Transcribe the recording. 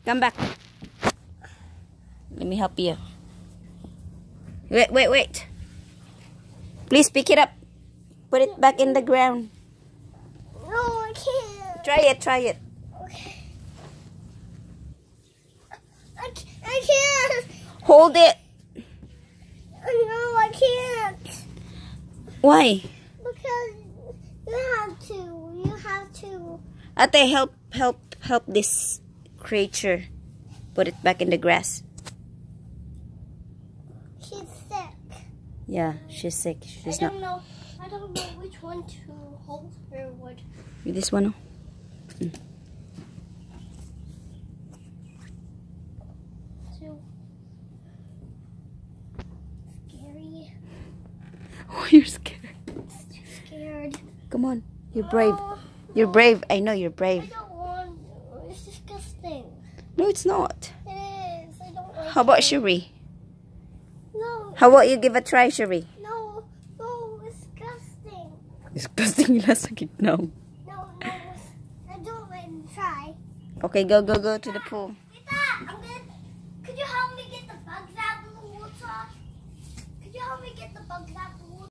Come back. Let me help you. Wait. Please pick it up. Put it back in the ground. No, I can't. Try it. Okay. I can't. Hold it. No, I can't. Why? Because you have to. Ate, help this creature. Put it back in the grass. She's sick. Yeah, she's sick. I don't know which one to hold her with. This one? Scary. Oh, you're scared. It's too scared. Come on. You're brave. You're brave. I know you're I brave. don't want to. It's disgusting. No, it's not. It is. I don't like How about it. Cherie? No. How about you give a try, Cherie? No, it's disgusting. Disgusting nasa gitna. No, I don't let him try. Okay, go to the pool. Tita, could you help me get the bugs out of the water? Could you help me get the bugs out of the